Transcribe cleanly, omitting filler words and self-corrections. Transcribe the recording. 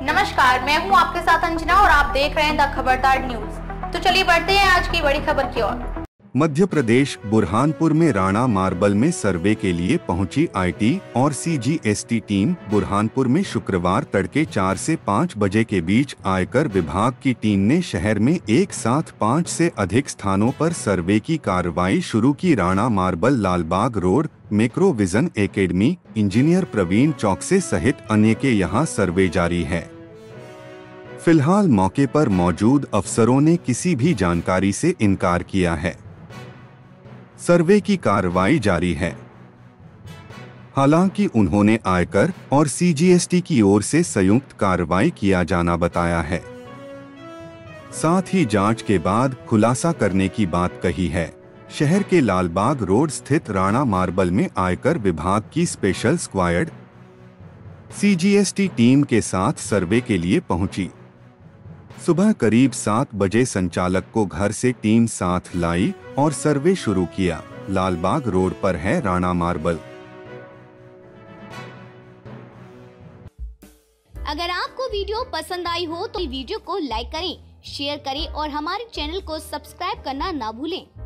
नमस्कार, मैं हूं आपके साथ अंजना और आप देख रहे हैं द खबरदार न्यूज। तो चलिए बढ़ते हैं आज की बड़ी खबर की ओर। मध्य प्रदेश बुरहानपुर में राणा मार्बल में सर्वे के लिए पहुंची आईटी और सीजीएसटी टीम। बुरहानपुर में शुक्रवार तड़के 4 से 5 बजे के बीच आयकर विभाग की टीम ने शहर में एक साथ 5 से अधिक स्थानों पर सर्वे की कार्रवाई शुरू की। Rana marble, Lalbagh road, macro vision academy, engineer Praveen Chouksey सहित अन्य के यहां सर्वे जारी है। फिलहाल मौके पर मौजूद अफसरों ने किसी भी जानकारी से इनकार किया है। सर्वे की कार्रवाई जारी है। हालांकि उन्होंने आयकर और सीजीएसटी की ओर से संयुक्त कार्रवाई किया जाना बताया है। साथ ही जांच के बाद खुलासा करने की बात कही है। शहर के लालबाग रोड स्थित राणा मार्बल में आयकर विभाग की स्पेशल स्क्वाड सीजीएसटी टीम के साथ सर्वे के लिए पहुंची। सुबह करीब 7 बजे संचालक को घर से टीम साथ लाई और सर्वे शुरू किया। लालबाग रोड पर है राणा मार्बल। अगर आपको वीडियो पसंद आई हो तो वीडियो को लाइक करें, शेयर करें और हमारे चैनल को सब्सक्राइब करना ना भूलें।